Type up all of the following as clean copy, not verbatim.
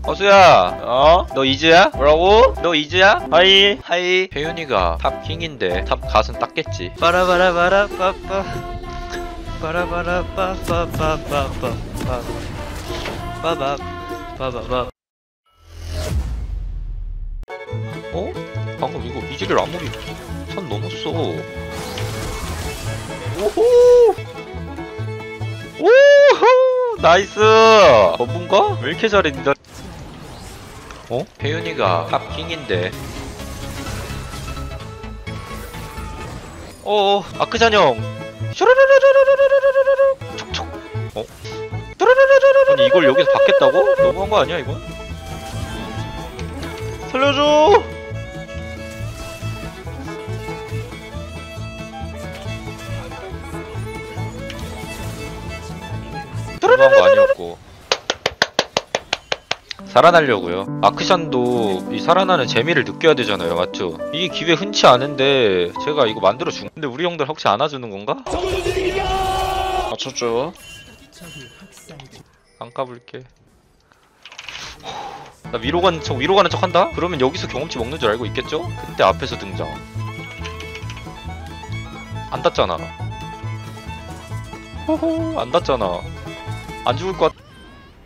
허수야, 너 이즈야? 뭐라고? 너 이즈야? 하이. 하이. 혜윤이가 탑 킹인데 탑 갓은 땄겠지. 빠라바라바라 빠빠. 빠라바라 빠빠빠빠빠. 빠바. 빠바바. 어? 방금 이거 미지를 아무리 선 넘었어. 오호! 오호! 나이스! 버분가? 왜 이렇게 잘해, 니가? 어? 혜윤이가 탑킹인데. 아크잔형! 슈르르르르르르르르르르! 촉촉! 아니, 이걸 여기서 받겠다고? 너무한 거 아니야, 이건? 살려줘! 너무한 거 아니었고. 살아나려고요. 아크샨도 이 살아나는 재미를 느껴야 되잖아요, 맞죠? 이게 기회 흔치 않은데 제가 이거 만들어 준. 근데 우리 형들 혹시 안아주는 건가? 맞췄죠? 안 까불게. 나 위로 가는 척 한다? 그러면 여기서 경험치 먹는 줄 알고 있겠죠? 그때 앞에서 등장. 안 닿잖아. 호호, 안 닿잖아. 안 죽을 것 같...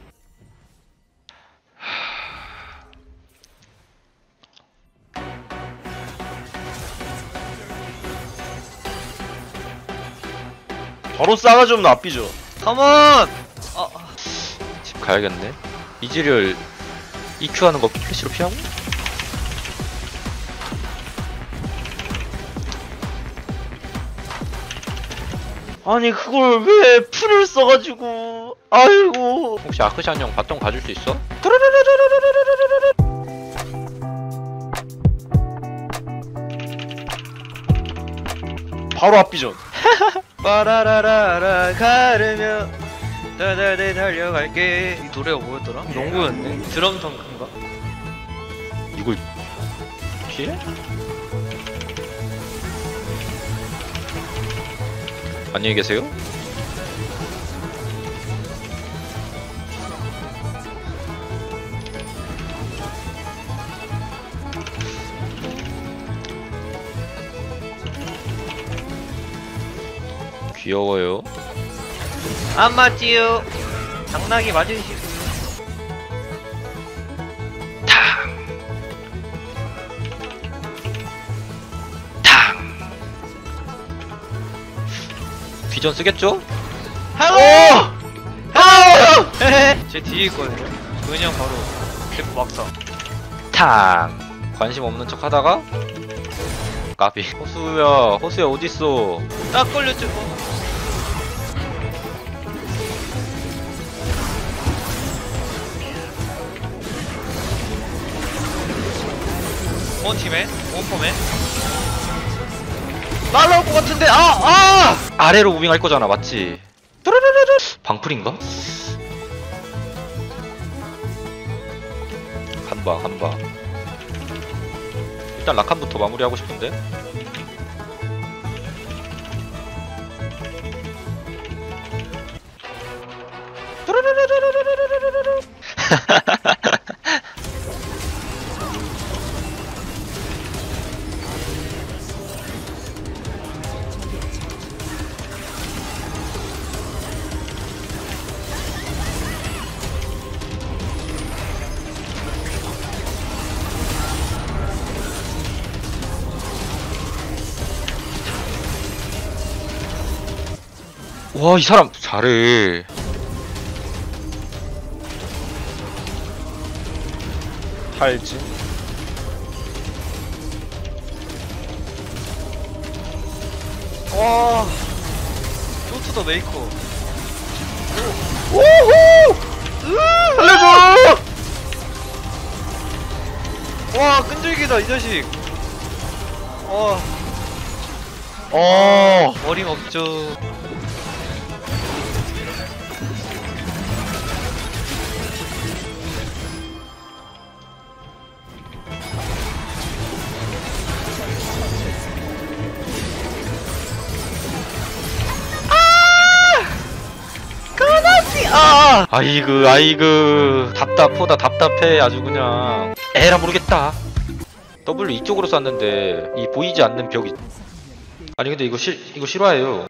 바로 싸가지면 납비죠. 컴온! 집 가야겠네. 이지를 EQ 하는 거 플래시로 피하고? 아니 그걸 왜 풀을 써가지고. 아이고. 혹시 아크샨 형 바텀 가줄 수 있어? 바로 앞비전. 빠라라라라 가르며 다다다 달려갈게. 이 노래가 뭐였더라? 농구였네? 드럼성인가? 이걸 피해? 안녕히 계세요? 귀여워요. 안 맞지요. 당나귀 맞으시고. 탕. 비전 쓰겠죠? 하고. 제 뒤에 있거든요. 그냥 바로 대포 막사. 탕. 관심 없는 척 하다가 까비. 허수야 어딨어? 딱 걸렸지 뭐. 원팀에 원폼에 날라올 것 같은데. 아래로 무빙할 거잖아, 맞지? 방풀인가? 간봐. 일단 라칸부터 마무리하고 싶은데. 와, 이 사람 잘해. 할지. 와, 쇼트 더 메이커. 오호! 살려줘! 와, 끈질기다 이 자식. 어림없죠. 아이고 답답 답답하다 답답해 아주 그냥. 에라 모르겠다. W 이쪽으로 쐈는데 이 보이지 않는 벽이. 아니 근데 이거 실화예요.